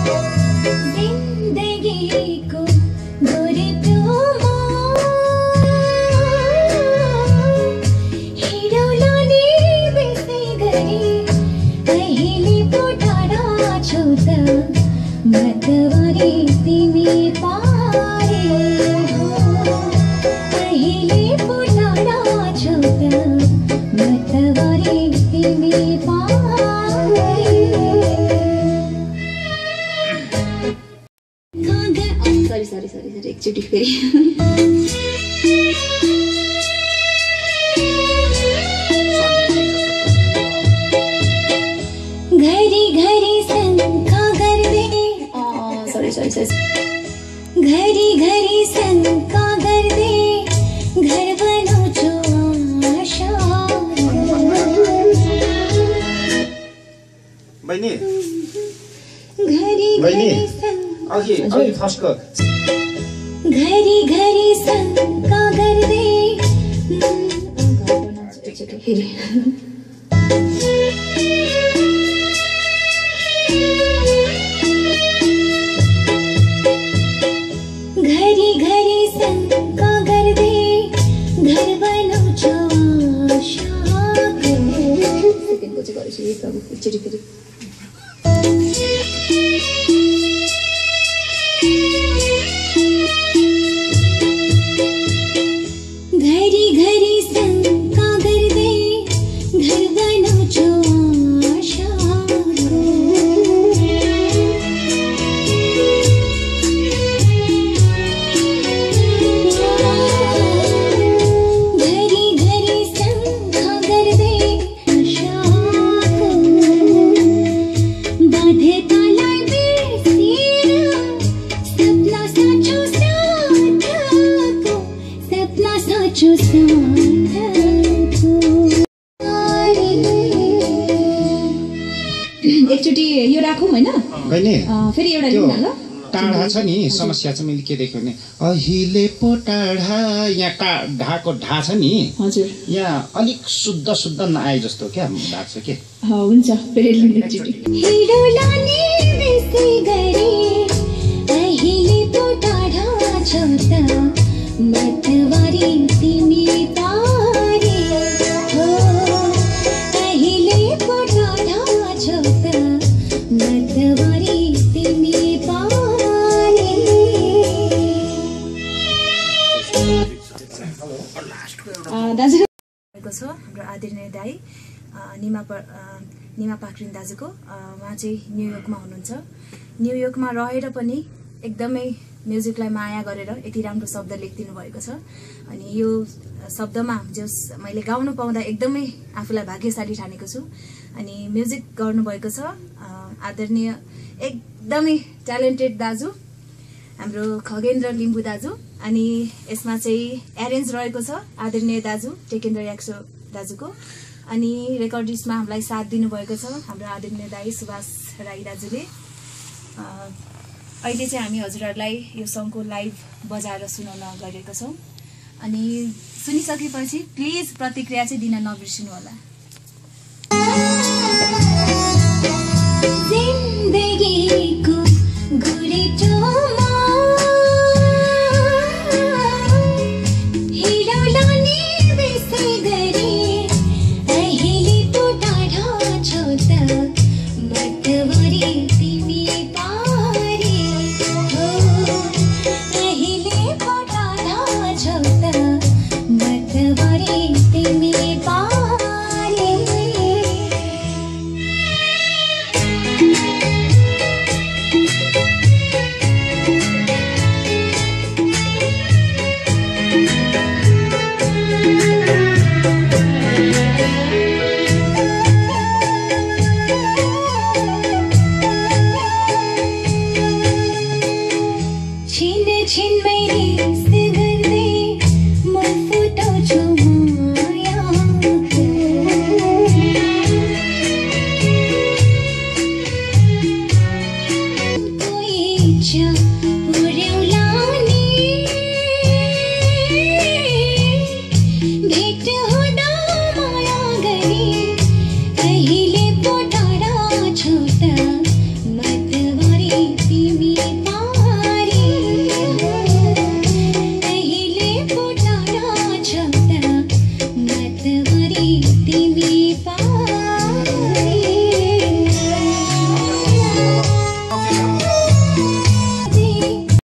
sorry एकचोटी फेरि घरी घरी शंका गर्दे sorry घरी घरी शंका गर्दे घर बनवचो आशा बहिनी घरी बहिनी घरी अघि फस्टको घरी घरी शंका गर्दे एकचोटी फेरि घरी घरी शंका गर्दे घर बनवचो आशा सेकेन्डको चाहिँ गरेछु एकचोटी फेरि घरी घरी शंका गर्दे घर बनवचो आशा घरी घरी शंका गर्दे आशा बाध्यता लाय बेसिरा सपना साचो साथको सपना साचो साथको एकचोटी यो राखौँ हैन बहिनी फेरि एउटा लिउँ न ल टाढा छ नि समस्या चाहिँ मैले के देखेँ भने अहिले पो टाढा यहाँ ढाको ढा छ नि हजुर यहाँ अलिक शुद्ध नआए जस्तो क्या लाग्छ के हुन्छ फेरि लिउँ एकचोटी हिडो लाने बेसी गरे अहिले पो टाढा छ त मतवारी तिमी पारे हो अहिले पो टाढा छ त मतवारी तिमी पारे दाजु भएको छ हाम्रो आदरणीय दाई निमा पाखरिन दाजुको उहाँ चाहिँ न्युयोर्कमा हुनुहुन्छ। न्युयोर्कमा रहेर पनि एकदमै म्युजिकलाई माया गरेर यति राम्रो शब्द लेखिदिनु भएको छ। अनि यो शब्दमा जस मैले गाउनु पाउँदा एकदमै आफूलाई भाग्यशाली ठानेको छु। अनि म्युजिक गर्नुभएको छ आदरणीय एकदमै ट्यालेन्टेड दाजु हाम्रो खगेन्द्र लिम्बू दाजु। अनि यसमा चाहिँ एरेन्ज रहेको छ आदरणीय दाजु टेकेन्द्र याक्सो दाजुको। अनि रेकर्डिस्टमा हामीलाई साथ दिनुभएको छ हाम्रो आदरणीय दाई सुभाष राई दाजुले। अहिले चाहिँ हामी हजुरहरूलाई यो सङ्गको लाइभ बजाएर सुनाउन गइरहेका छौँ। अनि सुनिसकेपछि प्लिज प्रतिक्रिया चाहिँ दिन नबिर्सिनु होला।